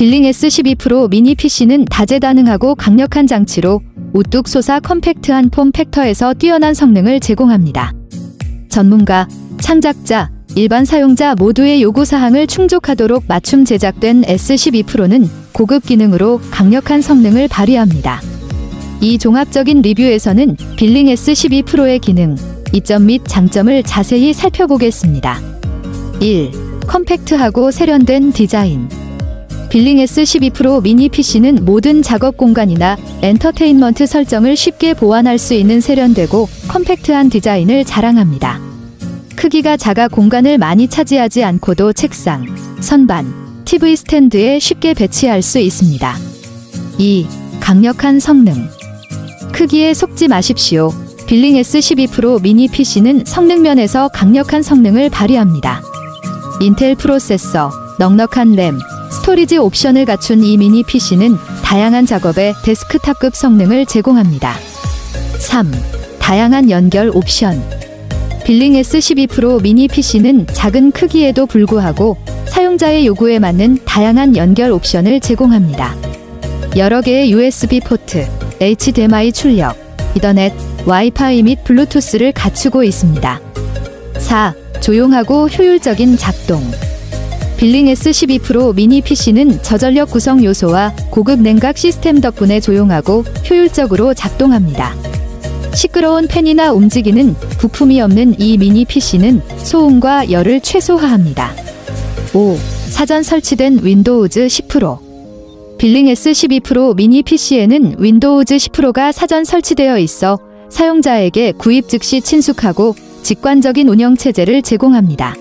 빌링 S12 프로 미니 PC는 다재다능하고 강력한 장치로 우뚝 솟아 컴팩트한 폼 팩터에서 뛰어난 성능을 제공합니다. 전문가, 창작자, 일반 사용자 모두의 요구사항을 충족하도록 맞춤 제작된 S12 프로는 고급 기능으로 강력한 성능을 발휘합니다. 이 종합적인 리뷰에서는 빌링 S12 프로의 기능, 이점 및 장점을 자세히 살펴보겠습니다. 1. 컴팩트하고 세련된 디자인. 빌링 S12 프로 미니 PC는 모든 작업 공간이나 엔터테인먼트 설정을 쉽게 보완할 수 있는 세련되고 컴팩트한 디자인을 자랑합니다. 크기가 작아 공간을 많이 차지하지 않고도 책상, 선반, TV 스탠드에 쉽게 배치할 수 있습니다. 2. 강력한 성능. 크기에 속지 마십시오. 빌링 S12 프로 미니 PC는 성능 면에서 강력한 성능을 발휘합니다. 인텔 프로세서, 넉넉한 램, 스토리지 옵션을 갖춘 이 미니 PC는 다양한 작업에 데스크탑급 성능을 제공합니다. 3. 다양한 연결 옵션. 빌링 S12 프로 미니 PC는 작은 크기에도 불구하고 사용자의 요구에 맞는 다양한 연결 옵션을 제공합니다. 여러 개의 USB 포트, HDMI 출력, 이더넷, 와이파이 및 블루투스를 갖추고 있습니다. 4. 조용하고 효율적인 작동. 빌링 S12 프로 미니 PC는 저전력 구성 요소와 고급 냉각 시스템 덕분에 조용하고 효율적으로 작동합니다. 시끄러운 팬이나 움직이는 부품이 없는 이 미니 PC는 소음과 열을 최소화합니다. 5. 사전 설치된 윈도우즈 10 프로. 빌링 S12 프로 미니 PC에는 윈도우즈 10 프로가 사전 설치되어 있어 사용자에게 구입 즉시 친숙하고 직관적인 운영 체제를 제공합니다.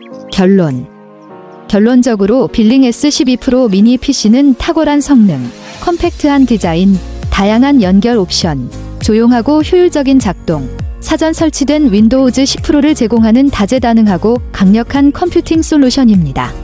결론적으로 빌링 S12 프로 미니 PC는 탁월한 성능, 컴팩트한 디자인, 다양한 연결 옵션, 조용하고 효율적인 작동, 사전 설치된 윈도우즈 10 프로를 제공하는 다재다능하고 강력한 컴퓨팅 솔루션입니다.